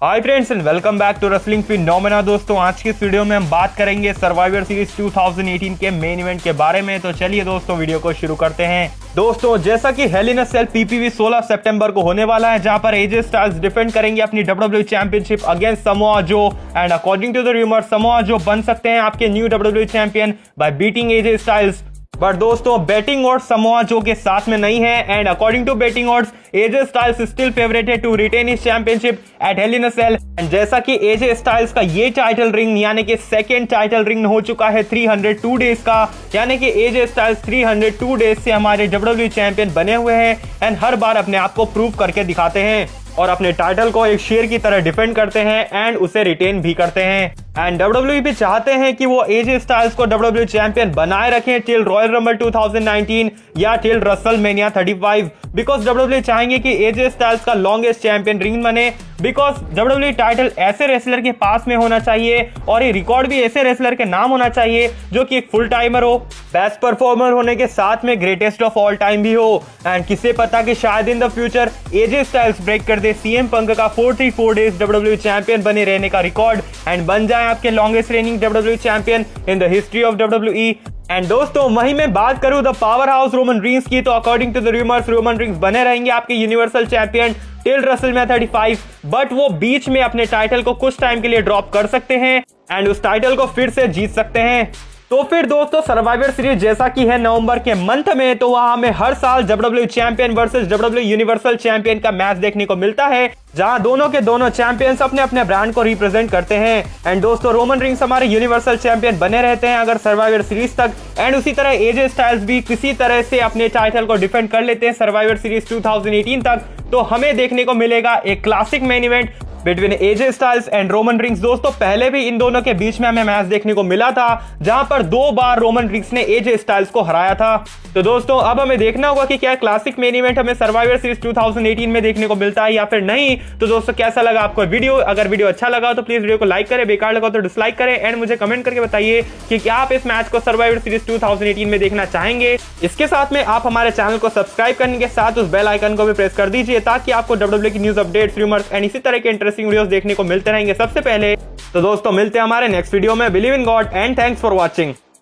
Hi friends and welcome back to wrestling phenomena. दोस्तों आज की इस वीडियो में हम बात करेंगे सर्वाइवर सीरीज 2018 के मेन इवेंट के बारे में। तो चलिए दोस्तों वीडियो को शुरू करते हैं। दोस्तों जैसा कि hell in a cell PPV 16 सितंबर को होने वाला है, जहां पर एजे स्टाइल्स डिफेंड करेंगे अपनी WWE championship against Samoa Joe. And according to the rumour Samoa Joe बन सकते हैं आपके new WWE champion by beating AJ Styles. But दोस्तों बेटिंग ऑड्स समोआ जो के साथ में नहीं है। And according to betting odds AJ Styles still favourited to retain his championship at hell in a cell. And जैसा कि AJ Styles का ये टाइटल रिंग यानी कि सेकंड टाइटल रिंग हो चुका है 302 डेज का, यानी कि एजे स्टाइल्स 302 डेज से हमारे WWE चैंपियन बने हुए हैं एंड हर बार अपने आप को प्रूव करके दिखाते हैं और अपने टाइटल को एक शेर की तरह डिफेंड करते हैं एंड उसे रिटेन भी करते हैं। एंड WWE भी चाहते हैं कि वो एजे स्टाइल्स को WWE चैंपियन बनाए रखें टिल रॉयल रंबल 2019 या टिल रेसलमेनिया 35, बिकॉज WWE चाहेंगे कि एजे स्टाइल्स का लॉन्गेस्ट चैंपियन रिंग बने, बिकॉज WWE टाइटल ऐसे रेसलर के पास में होना चाहिए और ये रिकॉर्ड भी ऐसे रेसलर के नाम होना चाहिए जो कि एक फुल टाइमर हो, बेस्ट परफॉर्मर होने के साथ में ग्रेटेस्ट ऑफ ऑल टाइम भी हो। एंड किसे पता कि शायद in the future AJ Styles break कर दे CM पंक का 434 डेज WWE चैंपियन बने रहने का रिकॉर्ड एंड बन जाए आपके longest reigning WWE champion in the history of WWE। And दोस्तों वहीं मैं बात करूं the powerhouse Roman Reigns की, तो according to the rumours Roman Reigns बने रहेंगे आपके universal champion till WrestleMania 35, but वो बीच में अपने टाइटल को कुछ टाइम के लिए ड्रॉप कर सकते हैं एंड उस टाइटल को फिर से जीत सकते हैं। तो फिर दोस्तों सर्वाइवर सीरीज जैसा कि है नवंबर के मंथ में, तो वहां हमें हर साल WWE champion versus WWE universal champion का मैच देखने को मिलता है, जहां दोनों के दोनों चैंपियंस अपने अपने ब्रांड को रिप्रेजेंट करते हैं। एंड दोस्तों रोमन रिंग्स हमारे यूनिवर्सल चैंपियन बने रहते हैं अगर सर्वाइवर सीरीज तक, एंड उसी तरह एजे स्टाइल्स भी किसी तरह से अपने टाइटल को डिफेंड कर लेते हैं सर्वाइवर सीरीज 2018 तक, तो हमें देखने को मिलेगा एक classic main event between AJ Styles and Roman Reigns. दोस्तों पहले भी इन दोनों के बीच में हमें मैच देखने को मिला था, जहां पर 2 बार रोमन रिंग्स ने एजे स्टाइल्स को हराया था। तो दोस्तों अब हमें देखना होगा कि क्या क्लासिक मेन इवेंट हमें सर्वाइवर सीरीज 2018 में देखने को मिलता है या फिर नहीं। तो दोस्तों कैसा लगा आपको वीडियो? अगर वीडियो अच्छा लगा तो प्लीज वीडियो को लाइक करें, बेकार लगा तो डिसलाइक करें एंड मुझे कमेंट करके बताइए कि क्या आप इस मैच को सर्वाइवर सीरीज 2018 में देखना चाहेंगे। इसके साथ में आप हमारे चैनल को सब्सक्राइब करने के साथ उस बेल आइकन को भी प्रेस कर दीजिए, ताकि आपको WWE की न्यूज अपडेट्स, रूमर्स एंड इसी तरह के इंटरेस्टिंग वीडियोस देखने को मिलते रहेंगे सबसे पहले। तो दोस्तों मिलते हैं हमारे नेक्स्ट वीडियो में। Believe in God and thanks for watching.